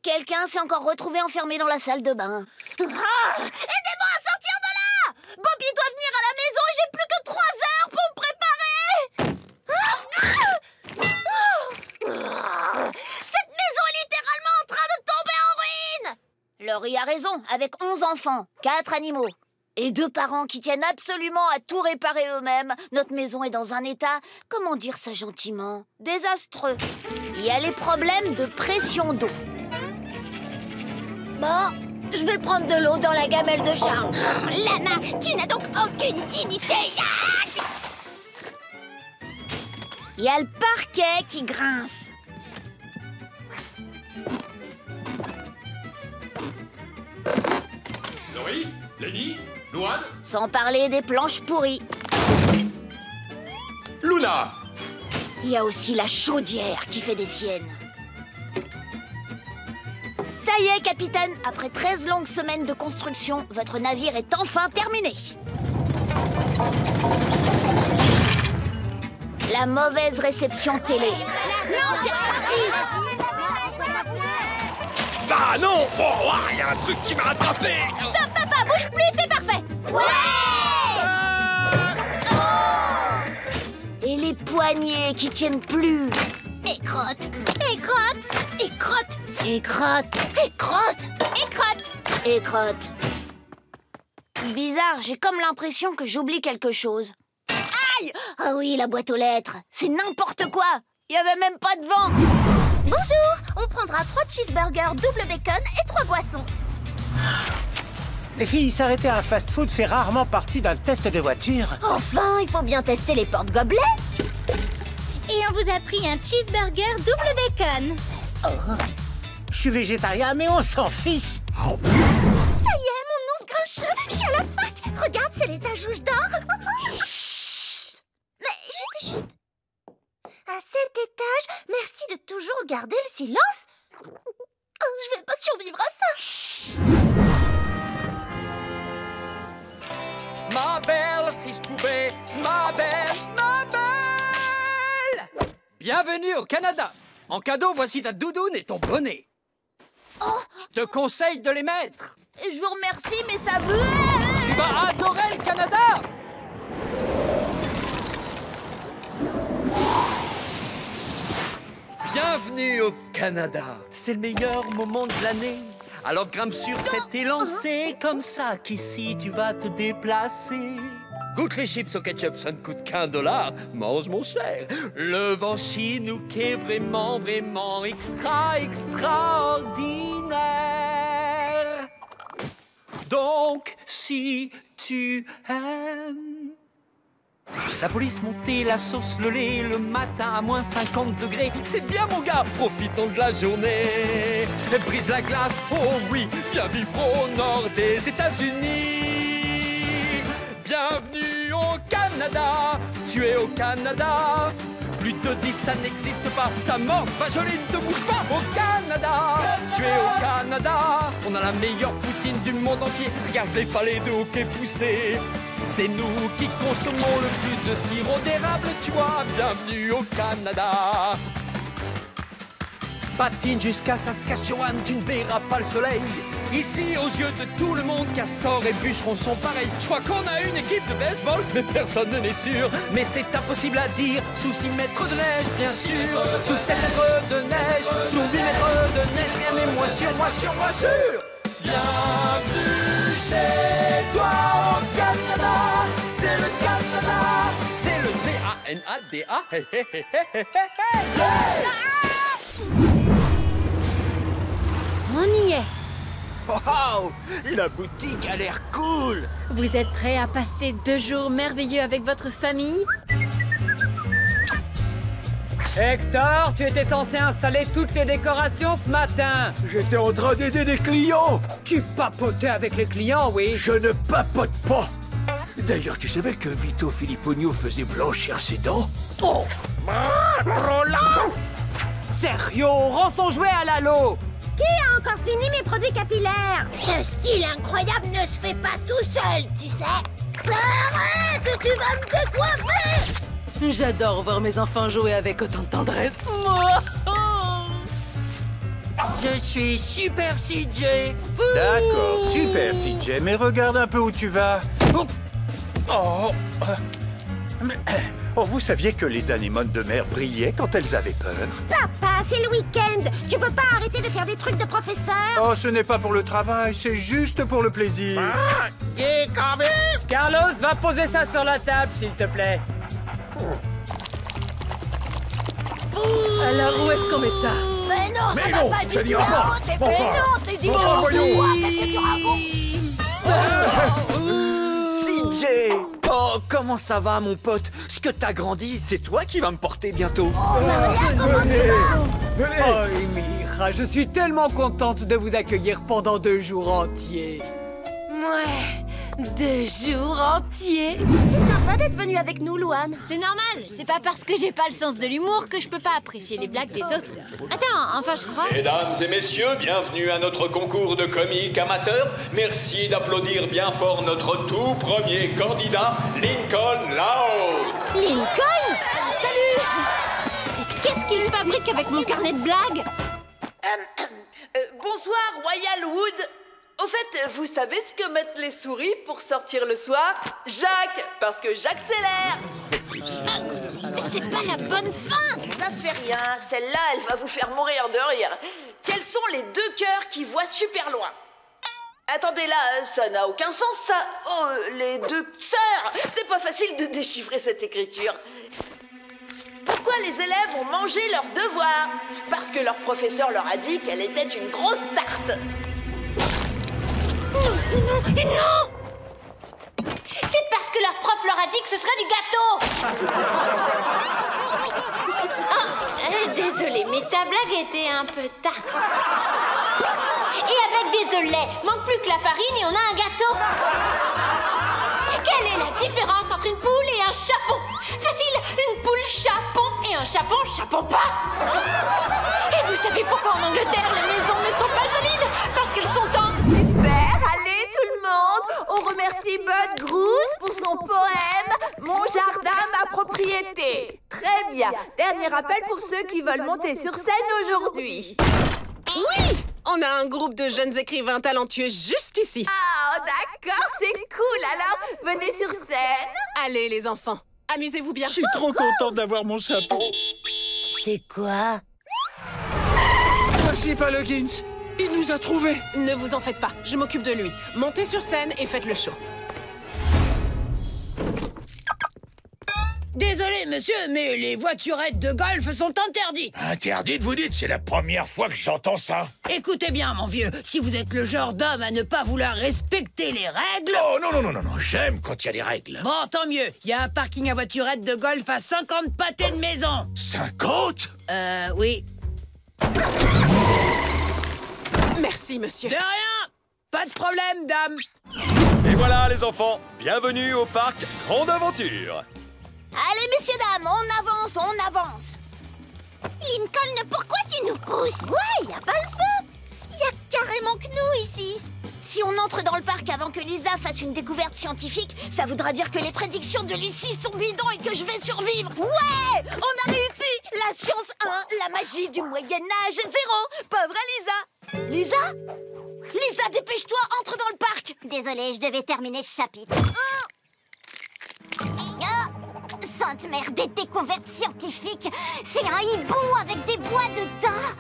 Quelqu'un s'est encore retrouvé enfermé dans la salle de bain. Aidez-moi à sortir de là! Bobby doit venir à la maison et j'ai plus que 3 heures pour me préparer! Cette maison est littéralement en train de tomber en ruine! Laurie a raison, avec 11 enfants, 4 animaux et 2 parents qui tiennent absolument à tout réparer eux-mêmes, notre maison est dans un état, comment dire ça gentiment, désastreux. Il y a les problèmes de pression d'eau. Bon, je vais prendre de l'eau dans la gamelle de Charles. Lama, tu n'as donc aucune dignité! Il y a le parquet qui grince. Laurie, Lenny, Louane, Sans parler des planches pourries. Luna. Il y a aussi la chaudière qui fait des siennes. Ça y est, capitaine, après 13 longues semaines de construction, votre navire est enfin terminé. La mauvaise réception télé. Non, c'est parti! Ah non! Oh, il y a un truc qui m'a rattrapé! Stop, papa, bouge plus, c'est parfait! Ouais! Et les poignets qui tiennent plus. Et crotte! Et crotte! Et crotte! Et crotte. Et crotte! Et crotte! Et crotte. Bizarre, j'ai comme l'impression que j'oublie quelque chose. Aïe! Ah oui, la boîte aux lettres. C'est n'importe quoi. Il n'y avait même pas de vent. Bonjour! On prendra 3 cheeseburgers double bacon et 3 boissons. Les filles, s'arrêter à un fast-food fait rarement partie d'un test de voiture. Enfin, il faut bien tester les porte-gobelets. Et on vous a pris un cheeseburger double bacon. Je suis végétarien, mais on s'en fiche. Ça y est, mon ours grincheux, je suis à la fac. Regarde, c'est l'étage où je dors. Mais j'étais juste... À cet étage, merci de toujours garder le silence. Je vais pas survivre à ça. Ma belle, si je pouvais, ma belle, ma belle! Bienvenue au Canada. En cadeau, voici ta doudoune et ton bonnet. Je te conseille de les mettre. Je vous remercie, mais ça veut... Tu vas adorer le Canada. Bienvenue au Canada. C'est le meilleur moment de l'année. Alors grimpe sur cet élancé, comme ça qu'ici tu vas te déplacer. Goûte les chips au ketchup, ça ne coûte qu'1 $. Mange mon cher. Le vent chinook est vraiment, vraiment extraordinaire. Donc, si tu aimes la police montée, la sauce, le lait, le matin à moins 50 degrés. C'est bien mon gars, profitons de la journée. Brise la glace, oh oui, viens vivre au nord des États-Unis. Bienvenue au Canada, tu es au Canada. Plus de 10, ça n'existe pas. Ta mort va geler, ne te bouge pas. Au Canada, tu es au Canada. On a la meilleure poutine du monde entier. Regarde les palais de hockey poussés. C'est nous qui consommons le plus de sirop d'érable, tu vois. Bienvenue au Canada. Patine jusqu'à Saskatchewan, tu ne verras pas le soleil. Ici, aux yeux de tout le monde, Castor et Bûcheron sont pareils. Je crois qu'on a une équipe de baseball, mais personne n'est sûr. Mais c'est impossible à dire, sous 6 mètres de neige, bien sûr. Sous 7 mètres de neige, sous 8 mètres de neige, rien n'est moins sûr, moins sûr, moins sûr. Bienvenue chez toi au Canada. C'est le Canada, c'est le C-A-N-A-D-A. Hey, hey, hey, hey, hey, hey. Yes! On y est. Wow, la boutique a l'air cool. Vous êtes prêts à passer 2 jours merveilleux avec votre famille? Hector, tu étais censé installer toutes les décorations ce matin. J'étais en train d'aider des clients. Tu papotais avec les clients, oui. Je ne papote pas. D'ailleurs, tu savais que Vito Filippogno faisait blanchir ses dents? Oh, trop lent. Sérieux, rends son jouet à Lalo. Qui a encore fini mes produits capillaires? Ce style incroyable ne se fait pas tout seul, tu sais. Arrête, tu vas me décoiffer. J'adore voir mes enfants jouer avec autant de tendresse. Je suis Super CJ. D'accord, super CJ, mais regarde un peu où tu vas. Oh, oh, vous saviez que les anémones de mer brillaient quand elles avaient peur? Papa, c'est le week-end. Tu peux pas arrêter de faire des trucs de professeur? Oh, ce n'est pas pour le travail, c'est juste pour le plaisir. Et quand même. Carlos, va poser ça sur la table, s'il te plaît. Alors, où est-ce qu'on met ça? Mais non, Mais ça non, va pas ça du n'ira tout. pas. T'es Enfin. non, t'es du Enfin, voyons. Qu'est-ce que tu racontes? CJ! Oh, comment ça va, mon pote? Ce que t'as grandi, c'est toi qui vas me porter bientôt. Oh, Mira, je suis tellement contente de vous accueillir pendant 2 jours entiers. Ouais, 2 jours entiers. C'est sympa d'être venu avec nous, Louane. C'est normal, c'est pas parce que j'ai pas le sens de l'humour que je peux pas apprécier les blagues des autres. Attends, enfin je crois... Mesdames et messieurs, bienvenue à notre concours de comique amateur. Merci d'applaudir bien fort notre tout premier candidat, Lincoln Loud. Lincoln? Salut! Qu'est-ce qu'il fabrique avec mon carnet de blagues? Bonsoir, Royal Wood. Au fait, vous savez ce que mettent les souris pour sortir le soir? Jacques, parce que j'accélère. Mais c'est pas la bonne fin. Ça fait rien, celle-là, elle va vous faire mourir de rire. Quels sont les 2 cœurs qui voient super loin? Attendez là, ça n'a aucun sens ça. Oh, les 2 sœurs. C'est pas facile de déchiffrer cette écriture. Pourquoi les élèves ont mangé leurs devoirs? Parce que leur professeur leur a dit qu'elle était une grosse tarte. Non! C'est parce que leur prof leur a dit que ce serait du gâteau! Oh, désolé, mais ta blague était un peu tarte. Et avec des œufs lait, manque plus que la farine et on a un gâteau. Quelle est la différence entre une poule et un chapon? Facile, une poule chapon et un chapon chapon pas. Et vous savez pourquoi en Angleterre les maisons ne sont pas solides? Parce qu'elles sont en... Super, allez tout le monde, on remercie Bud Groose pour son poème « Mon jardin, ma propriété ». Très bien, dernier rappel pour ceux qui veulent monter sur scène aujourd'hui. Oui! On a un groupe de jeunes écrivains talentueux juste ici. Ah, d'accord, c'est cool, alors venez sur scène. Allez les enfants, amusez-vous bien. Je suis trop contente d'avoir mon chapeau. C'est quoi? Principal Huggins, il nous a trouvés. Ne vous en faites pas, je m'occupe de lui. Montez sur scène et faites le show. Désolé, monsieur, mais les voiturettes de golf sont interdites. Interdites, vous dites? C'est la première fois que j'entends ça. Écoutez bien, mon vieux, si vous êtes le genre d'homme à ne pas vouloir respecter les règles... Oh non, non, non, non, non, j'aime quand il y a des règles. Bon, tant mieux. Il y a un parking à voiturettes de golf à 50 pâtés de maison. 50? Oui. Merci, monsieur. De rien. Pas de problème, dame. Et voilà les enfants, bienvenue au parc Grande Aventure. Allez, messieurs, dames, on avance. Lincoln, pourquoi tu nous pousses? Ouais, y a pas le feu. Y a carrément que nous ici. Si on entre dans le parc avant que Lisa fasse une découverte scientifique, ça voudra dire que les prédictions de Lucie sont bidons et que je vais survivre. Ouais, on a réussi. La science 1, la magie du Moyen-Âge 0. Pauvre Lisa. Lisa? Lisa, dépêche-toi, entre dans le parc. Désolée, je devais terminer ce chapitre. Sainte mère des découvertes scientifiques! C'est un hibou avec des bois de daim!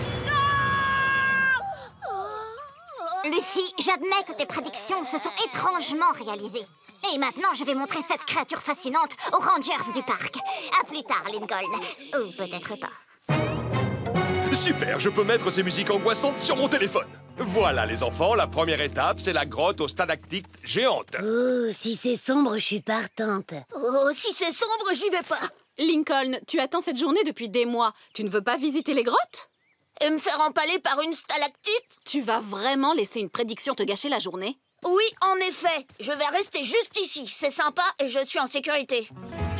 Lucie, j'admets que tes prédictions se sont étrangement réalisées. Et maintenant, je vais montrer cette créature fascinante aux rangers du parc. À plus tard, Lincoln. Ou peut-être pas. Super, je peux mettre ces musiques angoissantes sur mon téléphone. Voilà les enfants, la première étape, c'est la grotte aux stalactites géantes. Oh, si c'est sombre, je suis partante. Oh, si c'est sombre, j'y vais pas. Lincoln, tu attends cette journée depuis des mois. Tu ne veux pas visiter les grottes? Et me faire empaler par une stalactite? Tu vas vraiment laisser une prédiction te gâcher la journée? Oui, en effet. Je vais rester juste ici. C'est sympa et je suis en sécurité.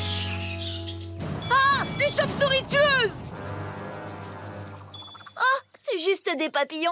Ah, des chauves-souris tueuses! Oh, c'est juste des papillons.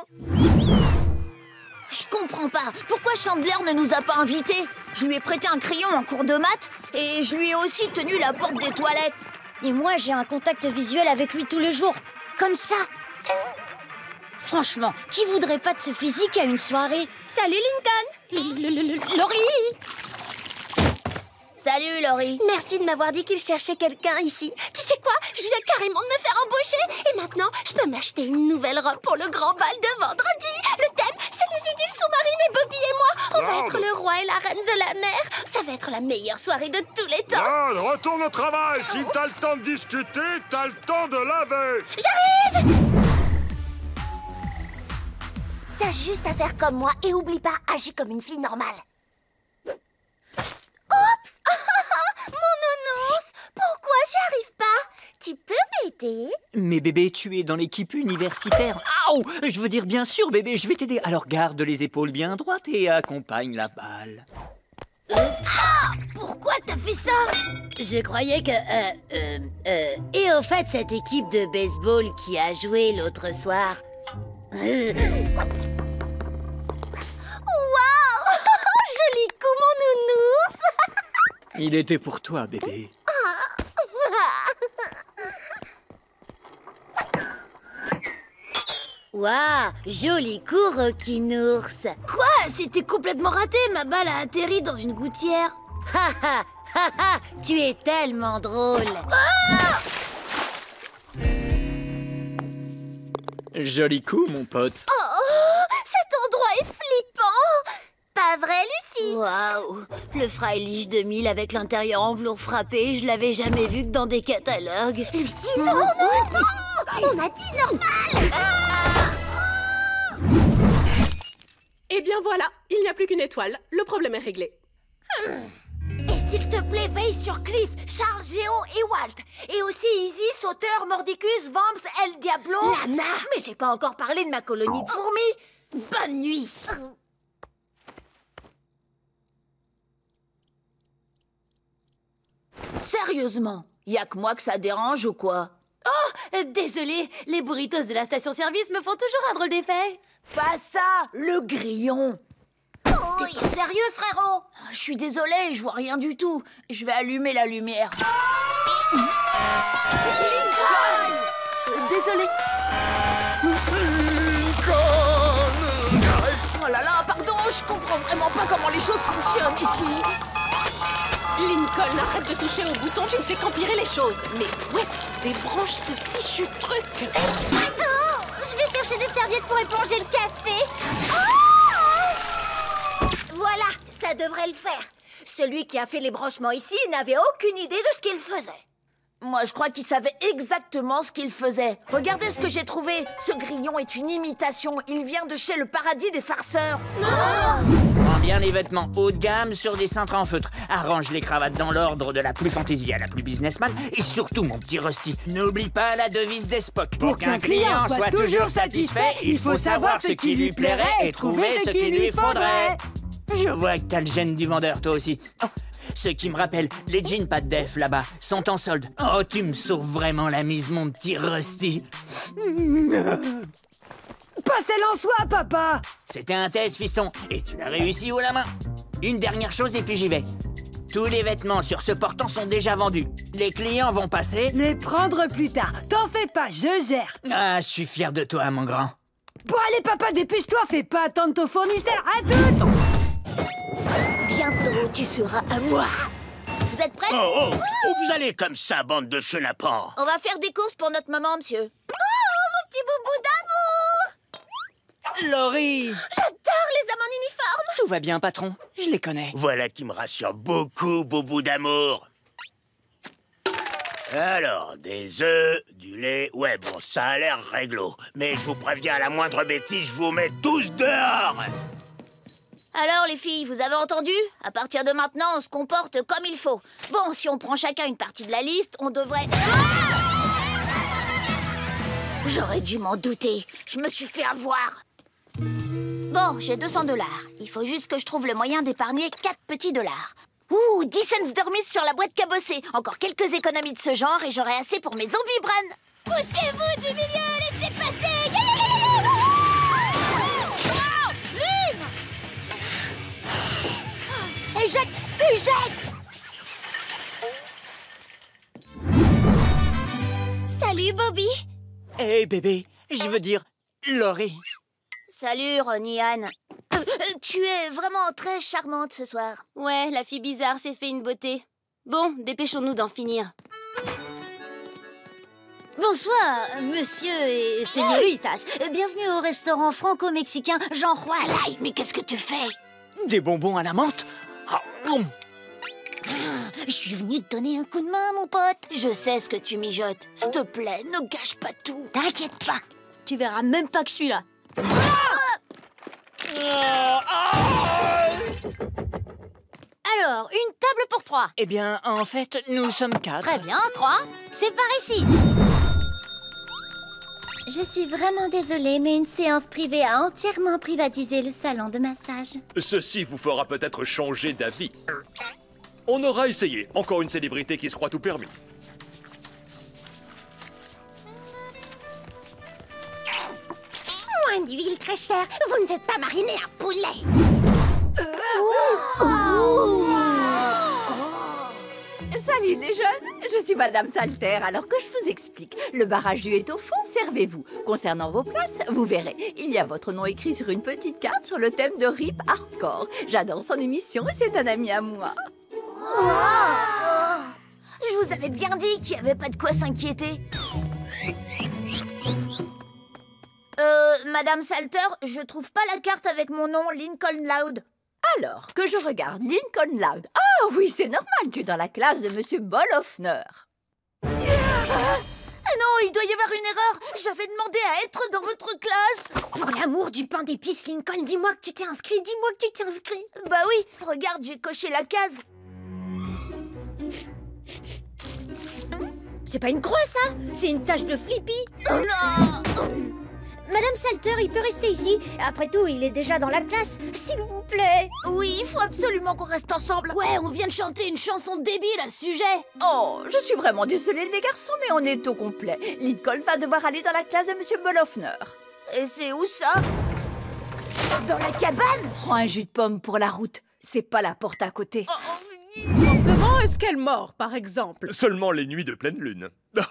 Je comprends pas. Pourquoi Chandler ne nous a pas invités? Je lui ai prêté un crayon en cours de maths et je lui ai aussi tenu la porte des toilettes. Et moi, j'ai un contact visuel avec lui tous les jours. Comme ça. Franchement, qui voudrait pas de ce physique à une soirée? Salut Lincoln. Laurie. Salut, Laurie. Merci de m'avoir dit qu'il cherchait quelqu'un ici. Tu sais quoi? Je viens carrément de me faire embaucher. Et maintenant, je peux m'acheter une nouvelle robe pour le grand bal de vendredi. Le thème, c'est les idylles sous-marines et Bobby et moi. On va être le roi et la reine de la mer. Ça va être la meilleure soirée de tous les temps. Yann, retourne au travail. Si t'as le temps de discuter, t'as le temps de laver. J'arrive! T'as juste à faire comme moi et oublie pas, agis comme une fille normale. Oups! Mon nounours! Pourquoi j'y arrive pas? Tu peux m'aider? Mais bébé, tu es dans l'équipe universitaire. Aouh! Je veux dire, bien sûr, bébé, je vais t'aider. Alors garde les épaules bien droites et accompagne la balle. Pourquoi t'as fait ça? Je croyais que... Et au fait, cette équipe de baseball qui a joué l'autre soir... Waouh! Joli coup, mon nounours! Il était pour toi, bébé. Waouh! Joli coup, Rocky Nours! Quoi? C'était complètement raté! Ma balle a atterri dans une gouttière! Ha ha! Ha ha! Tu es tellement drôle! Ah! Joli coup, mon pote. Oh! Cet endroit est flippant! Pas vrai, Lucie? Waouh! Le Freilich 2000 avec l'intérieur en velours frappé, je l'avais jamais vu que dans des catalogues. Lucie, non, non, non! On a dit normal! Eh bien voilà, il n'y a plus qu'une étoile. Le problème est réglé. Et s'il te plaît, veille sur Cliff, Charles, Géo et Walt. Et aussi Izzy, Sauteur, Mordicus, Vamps, El Diablo... Lana! Mais j'ai pas encore parlé de ma colonie de fourmis. Bonne nuit. Sérieusement, y a que moi que ça dérange ou quoi? Oh, désolée, les burritos de la station-service me font toujours un drôle d'effet. Pas ça, le grillon. Oh, sérieux, frérot? Je suis désolée, je vois rien du tout. Je vais allumer la lumière. Désolée. Oh là là, pardon, je comprends vraiment pas comment les choses fonctionnent ici. Lincoln, arrête de toucher au bouton, tu ne fais qu'empirer les choses. Mais où est-ce que débranche ce fichu truc? Oh, je vais chercher des serviettes pour éponger le café. Oh! Voilà, ça devrait le faire. Celui qui a fait les branchements ici n'avait aucune idée de ce qu'il faisait. Moi, je crois qu'il savait exactement ce qu'il faisait. Regardez ce que j'ai trouvé. Ce grillon est une imitation. Il vient de chez le paradis des farceurs. Prends bien les vêtements haut de gamme sur des cintres en feutre. Arrange les cravates dans l'ordre de la plus fantaisie à la plus businessman. Et surtout, mon petit Rusty, n'oublie pas la devise des Spock. Pour qu'un client soit toujours satisfait, il faut savoir ce qui lui plairait et trouver ce qu'il lui faudrait. Je vois que t'as le gène du vendeur, toi aussi. Oh, ce qui me rappelle, les jeans pas de def là-bas sont en solde. Oh, tu me sauves vraiment la mise, mon petit Rusty. Passez-le en soi, papa. C'était un test, fiston, et tu l'as réussi haut la main. Une dernière chose et puis j'y vais. Tous les vêtements sur ce portant sont déjà vendus. Les clients vont passer... Les prendre plus tard. T'en fais pas, je gère. Ah, je suis fier de toi, mon grand. Bon, allez, papa, dépêche-toi. Fais pas attendre ton fournisseur. À toutes. Bientôt, tu seras à moi. Vous êtes prêts? Oh, vous allez comme ça, bande de chenapans? On va faire des courses pour notre maman, monsieur. Oh, mon petit boubou d'amour! Laurie! J'adore les hommes en uniforme! Tout va bien, patron. Je les connais. Voilà qui me rassure beaucoup, boubou d'amour. Alors, des œufs, du lait... Ouais, bon, ça a l'air réglo. Mais je vous préviens, à la moindre bêtise, je vous mets tous dehors! Alors, les filles, vous avez entendu? À partir de maintenant, on se comporte comme il faut. Bon, si on prend chacun une partie de la liste, on devrait... J'aurais dû m'en douter. Je me suis fait avoir. Bon, j'ai $200. Il faut juste que je trouve le moyen d'épargner 4 petits dollars. Ouh, 10 cents de remise sur la boîte cabossée. Encore quelques économies de ce genre et j'aurai assez pour mes zombies Bran. Poussez-vous du milieu, laissez passer! Éjecte! Éjecte! Salut, Bobby! Hé, bébé, je veux dire, Laurie. Salut, Ronnie Anne. Tu es vraiment très charmante ce soir. Ouais, la fille bizarre s'est fait une beauté. Bon, dépêchons-nous d'en finir. Bonsoir, monsieur et señoritas. Bienvenue au restaurant franco-mexicain Jean Juan. Alaï, mais qu'est-ce que tu fais? Des bonbons à la menthe? Je suis venue te donner un coup de main, mon pote. Je sais ce que tu mijotes. S'il te plaît, ne gâche pas tout. T'inquiète pas, tu verras même pas que je suis là. Alors, une table pour 3. Eh bien, en fait, nous sommes 4. Très bien, 3. C'est par ici. Je suis vraiment désolée, mais une séance privée a entièrement privatisé le salon de massage. Ceci vous fera peut-être changer d'avis. On aura essayé. Encore une célébrité qui se croit tout permis. Moins d'huile très chère, vous ne faites pas mariner un poulet. Salut les jeunes, je suis Madame Salter, alors que je vous explique. Le bar à jus est au fond, servez-vous. Concernant vos places, vous verrez, il y a votre nom écrit sur une petite carte sur le thème de Rip Hardcore. J'adore son émission et c'est un ami à moi. Je vous avais bien dit qu'il n'y avait pas de quoi s'inquiéter. Madame Salter, je trouve pas la carte avec mon nom, Lincoln Loud. Alors, que je regarde Lincoln Loud. Ah oui, c'est normal, tu es dans la classe de Monsieur Bolofner. Ah non, il doit y avoir une erreur. J'avais demandé à être dans votre classe. Pour l'amour du pain d'épices, Lincoln, dis-moi que tu t'es inscrit, dis-moi que tu t'es inscrit. Bah oui, regarde, j'ai coché la case. C'est pas une croix, ça. C'est une tache de Flippy. Oh non! Madame Salter, il peut rester ici. Après tout, il est déjà dans la classe. S'il vous plaît. Oui, il faut absolument qu'on reste ensemble. Ouais, on vient de chanter une chanson débile à ce sujet. Oh, je suis vraiment désolée les garçons, mais on est au complet. Lincoln va devoir aller dans la classe de Monsieur Bolofner. Et c'est où ça? Dans la cabane? Prends un jus de pomme pour la route. C'est pas la porte à côté. Comment est-ce qu'elle mord, par exemple? Seulement les nuits de pleine lune.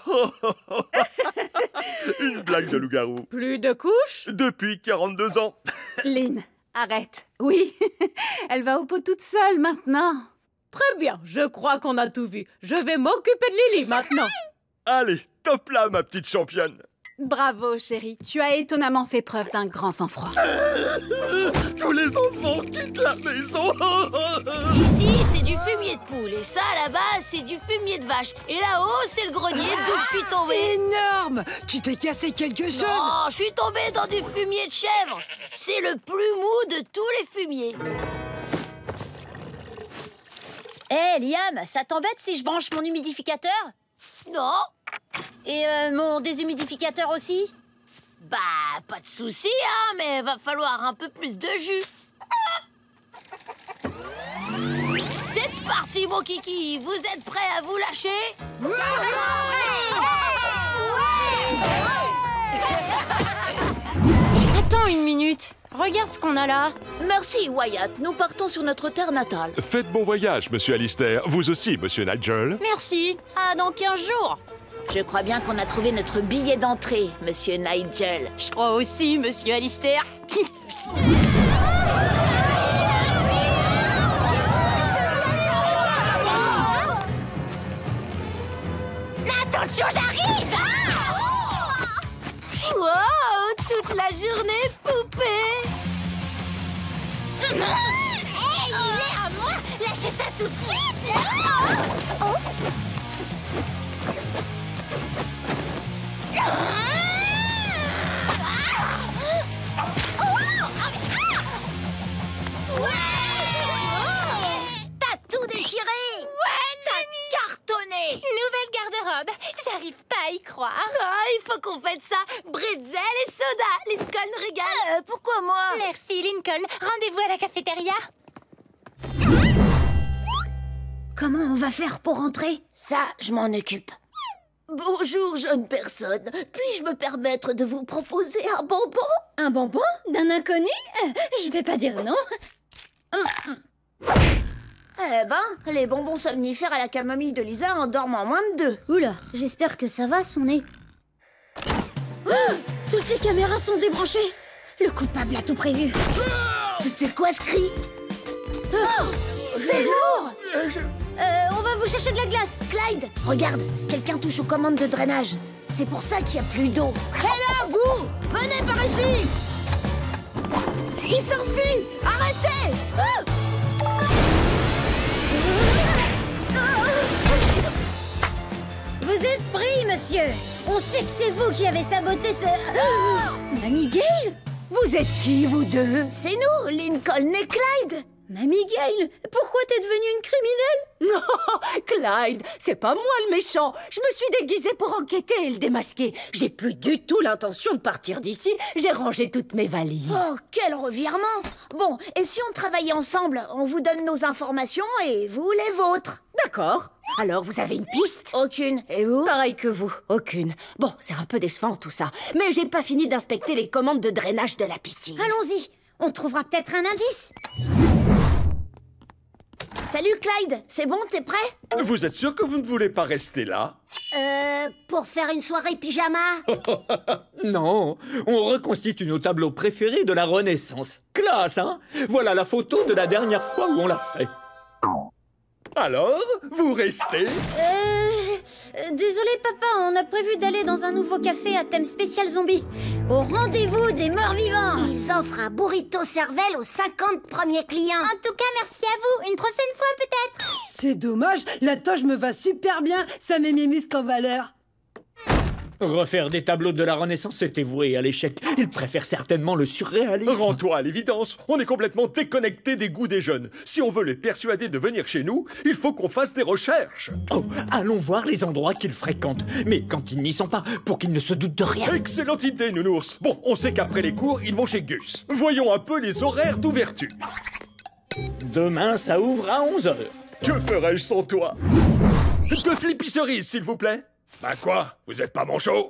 Une blague de loup-garou. Plus de couches? Depuis 42 ans. Lynn, arrête. Oui, elle va au pot toute seule maintenant. Très bien, je crois qu'on a tout vu. Je vais m'occuper de Lily maintenant. Allez, top là, ma petite championne. Bravo, chérie. Tu as étonnamment fait preuve d'un grand sang-froid. Tous les enfants quittent la maison. Ici, c'est du fumier de poule. Et ça, là-bas, c'est du fumier de vache. Et là-haut, c'est le grenier d'où je suis tombée. Énorme! Tu t'es cassé quelque chose? Non, je suis tombée dans du fumier de chèvre. C'est le plus mou de tous les fumiers. Hé, Liam, ça t'embête si je branche mon humidificateur? Non. Et mon déshumidificateur aussi? Bah, pas de souci, hein, mais va falloir un peu plus de jus. C'est parti, mon kiki. Vous êtes prêts à vous lâcher? Attends une minute. Regarde ce qu'on a là. Merci, Wyatt. Nous partons sur notre terre natale. Faites bon voyage, monsieur Alistair. Vous aussi, monsieur Nigel. Merci. À dans 15 jours. Je crois bien qu'on a trouvé notre billet d'entrée, monsieur Nigel. Je crois aussi, monsieur Alistair. Attention, j'arrive! Wow, toute la journée, poupée. Hey, il est à moi! Lâchez ça tout de suite! Oh. T'as tout déchiré. Ouais, t'as cartonné. Nouvelle garde-robe. J'arrive pas à y croire. Ah, il faut qu'on fête ça. Bretzel et soda. Lincoln régale. Pourquoi moi? Merci, Lincoln. Rendez-vous à la cafétéria. Comment on va faire pour rentrer? Ça, je m'en occupe. Bonjour, jeune personne. Puis-je me permettre de vous proposer un bonbon? Un bonbon? D'un inconnu? Je vais pas dire non. Eh ben, les bonbons somnifères à la camomille de Lisa en dorment en moins de 2. Oula, j'espère que ça va, son nez. Ah, Toutes les caméras sont débranchées. Le coupable a tout prévu. C'était quoi ce cri? Oh, c'est lourd! On va vous chercher de la glace. Clyde, regarde, quelqu'un touche aux commandes de drainage. C'est pour ça qu'il n'y a plus d'eau. Hé là, vous! Venez par ici! Il s'enfuit! Arrêtez! Vous êtes pris, monsieur. On sait que c'est vous qui avez saboté ce... Mamie Gale? Vous êtes qui, vous deux? C'est nous, Lincoln et Clyde! Mamie Gale, pourquoi t'es devenue une criminelle? Non, Clyde, c'est pas moi le méchant. Je me suis déguisée pour enquêter et le démasquer. J'ai plus du tout l'intention de partir d'ici. J'ai rangé toutes mes valises. Oh, quel revirement! Bon, et si on travaillait ensemble? On vous donne nos informations et vous les vôtres. D'accord. Alors, vous avez une piste? Aucune. Et vous? Pareil que vous, aucune. Bon, c'est un peu décevant tout ça. Mais j'ai pas fini d'inspecter les commandes de drainage de la piscine. Allons-y, on trouvera peut-être un indice. Salut Clyde, c'est bon, t'es prêt? Vous êtes sûr que vous ne voulez pas rester là? Pour faire une soirée pyjama? Non, on reconstitue nos tableaux préférés de la Renaissance. Classe, hein? Voilà la photo de la dernière fois où on l'a fait. Alors, vous restez? Désolé papa, on a prévu d'aller dans un nouveau café à thème spécial zombie. Au rendez-vous des morts-vivants. Ils offrent un burrito cervelle aux 50 premiers clients. En tout cas, merci à vous. Une prochaine fois peut-être. C'est dommage, la toge me va super bien. Ça met mes muscles en valeur. Refaire des tableaux de la Renaissance, c'était voué à l'échec. Il préfère certainement le surréalisme. Rends-toi à l'évidence, on est complètement déconnecté des goûts des jeunes. Si on veut les persuader de venir chez nous, il faut qu'on fasse des recherches. Oh, allons voir les endroits qu'ils fréquentent. Mais quand ils n'y sont pas, pour qu'ils ne se doutent de rien. Excellente idée, nounours. Bon, on sait qu'après les cours, ils vont chez Gus. Voyons un peu les horaires d'ouverture. Demain, ça ouvre à 11h. Que ferais-je sans toi? 2 Flippy cerises, s'il vous plaît. Bah quoi? Vous êtes pas manchot?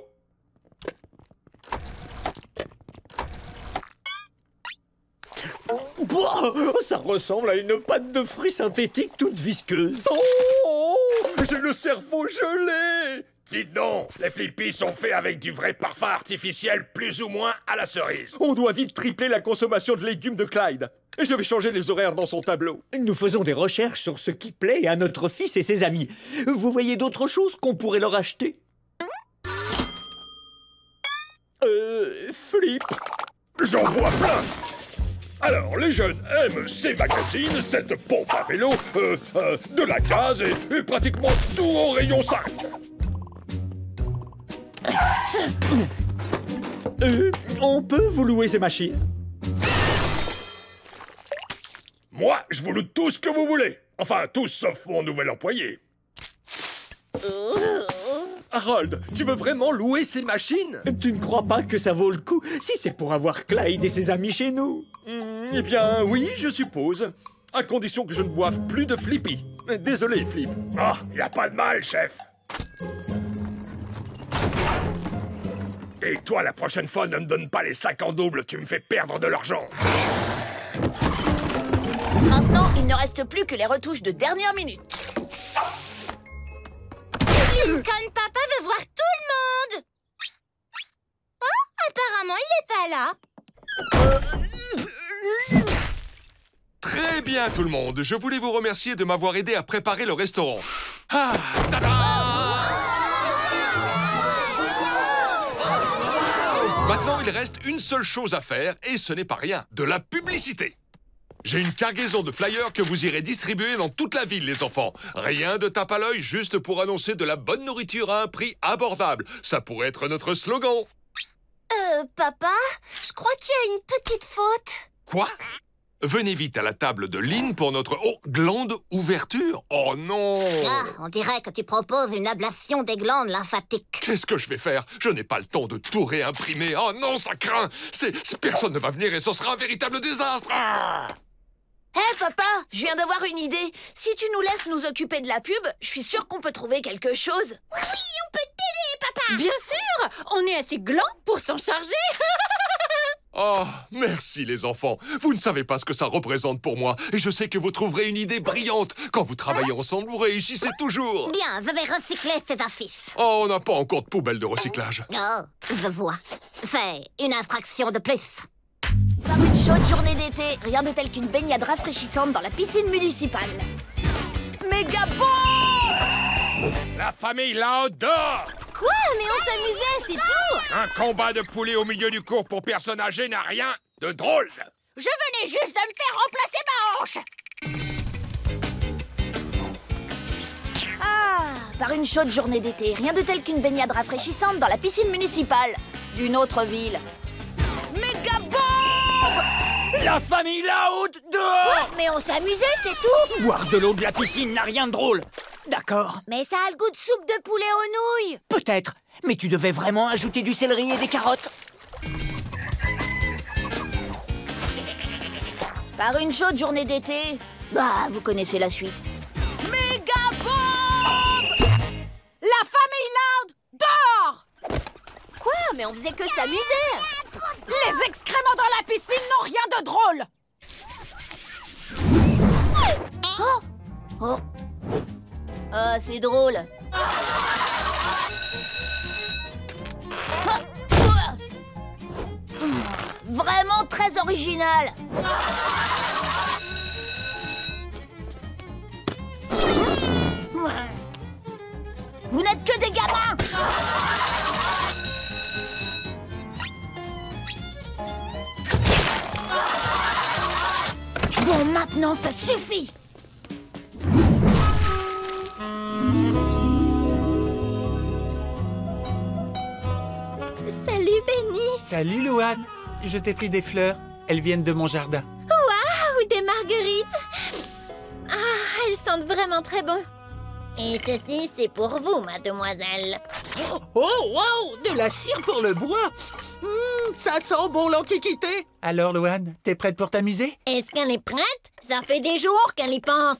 Ça ressemble à une pâte de fruits synthétique toute visqueuse. Oh, j'ai le cerveau gelé. Dites donc, les Flippy sont faits avec du vrai parfum artificiel plus ou moins à la cerise. On doit vite tripler la consommation de légumes de Clyde. Et je vais changer les horaires dans son tableau. Nous faisons des recherches sur ce qui plaît à notre fils et ses amis. Vous voyez d'autres choses qu'on pourrait leur acheter? Flip. J'en vois plein. Alors, les jeunes aiment ces magazines, cette pompe à vélo, de la gaz et pratiquement tout au rayon 5. On peut vous louer ces machines? Moi, je vous loue tout ce que vous voulez. Enfin, tous sauf mon nouvel employé. Harold, tu veux vraiment louer ces machines? Tu ne crois pas que ça vaut le coup si c'est pour avoir Clyde et ses amis chez nous? Eh bien, oui, je suppose. À condition que je ne boive plus de Flippy. Désolé, Flip. Ah, y a pas de mal, chef. Et toi, la prochaine fois, ne me donne pas les sacs en double, tu me fais perdre de l'argent. Maintenant, il ne reste plus que les retouches de dernière minute. Lincoln Papa veut voir tout le monde. Oh, apparemment, il n'est pas là. Très bien, tout le monde. Je voulais vous remercier de m'avoir aidé à préparer le restaurant. Ah, tada! Maintenant, il reste une seule chose à faire, et ce n'est pas rien, de la publicité. J'ai une cargaison de flyers que vous irez distribuer dans toute la ville, les enfants. Rien de tape à l'œil, juste pour annoncer de la bonne nourriture à un prix abordable. Ça pourrait être notre slogan. Papa, je crois qu'il y a une petite faute. Quoi? Venez vite à la table de Lynn pour notre glande ouverture. Oh non! Ah, on dirait que tu proposes une ablation des glandes lymphatiques. Qu'est-ce que je vais faire? Je n'ai pas le temps de tout réimprimer. Oh non, ça craint! Personne ne va venir et ce sera un véritable désastre. Ah! Hé, papa, je viens d'avoir une idée. Si tu nous laisses nous occuper de la pub, je suis sûre qu'on peut trouver quelque chose. Oui, on peut t'aider, papa. Bien sûr, on est assez gland pour s'en charger. Oh, merci les enfants. Vous ne savez pas ce que ça représente pour moi. Et je sais que vous trouverez une idée brillante. Quand vous travaillez ensemble, vous réussissez toujours. Bien, je vais recycler ces affiches. Oh, on n'a pas encore de poubelle de recyclage. Oh, je vois. C'est une infraction de plus. Par une chaude journée d'été, rien de tel qu'une baignade rafraîchissante dans la piscine municipale. Méga bon! La famille Loud dehors! Quoi? Mais on s'amusait, c'est tout! Un combat de poulets au milieu du cours pour personnes âgées n'a rien de drôle! Je venais juste de me faire remplacer ma hanche. Ah, par une chaude journée d'été, rien de tel qu'une baignade rafraîchissante dans la piscine municipale d'une autre ville. Méga bombe! La famille Loud dehors! Mais on s'amusait, c'est tout. Boire de l'eau de la piscine n'a rien de drôle. D'accord. Mais ça a le goût de soupe de poulet aux nouilles. Peut-être, mais tu devais vraiment ajouter du céleri et des carottes. Par une chaude journée d'été, bah, vous connaissez la suite. Méga bombe! La famille Loud dehors! Quoi? Mais on faisait que s'amuser. Les excréments dans la piscine n'ont rien de drôle. Oh! Oh! Ah, c'est drôle. Vraiment très original. Vous n'êtes que des gamins. Bon, maintenant, ça suffit. Salut, Benny. Salut, Louane. Je t'ai pris des fleurs. Elles viennent de mon jardin. Waouh, des marguerites. Ah, elles sentent vraiment très bon. Et ceci, c'est pour vous, mademoiselle. Oh, wow! De la cire pour le bois. Ça sent bon l'Antiquité. Alors, Louane, t'es prête pour t'amuser? Est-ce qu'elle est prête? Ça fait des jours qu'elle y pense.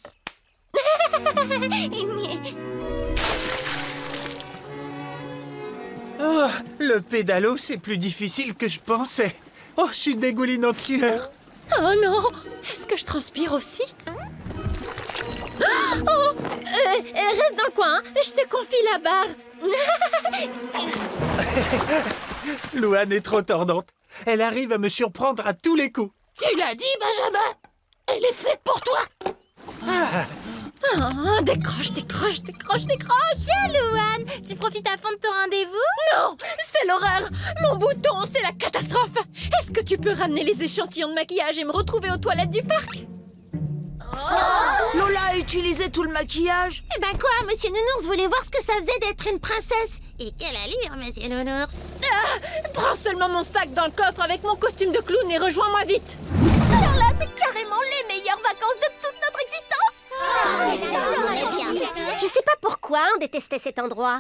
Oh, le pédalo, c'est plus difficile que je pensais. Oh, je suis dégoulinant de sueur. Oh non! Est-ce que je transpire aussi? Oh! Reste dans le coin, je te confie la barre. Louane est trop tordante. Elle arrive à me surprendre à tous les coups. Tu l'as dit, Benjamin? Elle est faite pour toi. Oh, décroche, décroche, décroche, décroche. Tiens, Louane, tu profites à fond de ton rendez-vous? Non, c'est l'horreur. Mon bouton, c'est la catastrophe. Est-ce que tu peux ramener les échantillons de maquillage et me retrouver aux toilettes du parc? Lola a utilisé tout le maquillage. Eh ben quoi, Monsieur Nounours voulait voir ce que ça faisait d'être une princesse. Et quelle allure, Monsieur Nounours. Prends seulement mon sac dans le coffre avec mon costume de clown et rejoins-moi vite. Alors là, c'est carrément les meilleures vacances de toute notre existence. Je sais pas pourquoi on détestait cet endroit.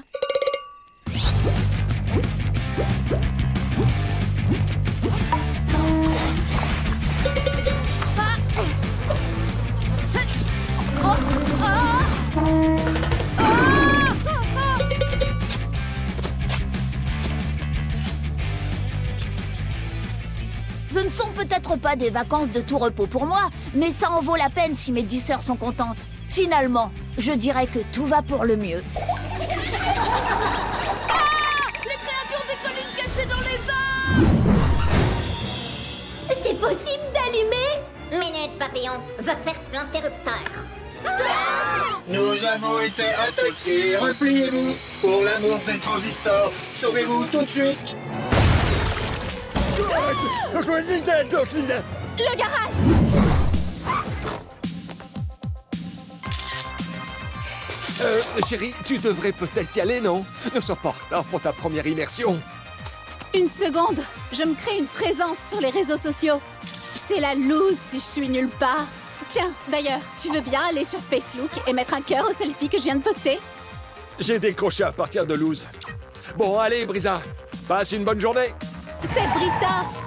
Ce ne sont peut-être pas des vacances de tout repos pour moi, mais ça en vaut la peine si mes 10 sœurs sont contentes. Finalement, je dirais que tout va pour le mieux. Les créatures des collines cachées dans les arbres! C'est possible d'allumer? Minute, papillon, je cherche l'interrupteur. Nous avons été attaqués. Repliez-vous. Pour l'amour des transistors, sauvez-vous tout de suite. Le garage! Chérie, tu devrais peut-être y aller, non? Ne sois pas en retard pour ta première immersion. Une seconde, je me crée une présence sur les réseaux sociaux. C'est la loose si je suis nulle part. Tiens, d'ailleurs, tu veux bien aller sur Facebook et mettre un cœur au selfie que je viens de poster? J'ai décroché à partir de Luz. Bon, allez, Brisa, passe une bonne journée. C'est Brita.